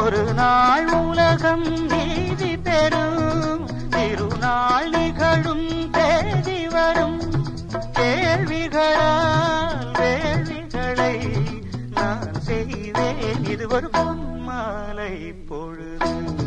ஒரு நாள் உலகம் நீதி பெறும், திருநாள் நிகழும் தேதி வரும். கேள்விகளால் வேள்விகளை நான் செய்வேன், இது ஒரு பொன்மாலை பொழுது.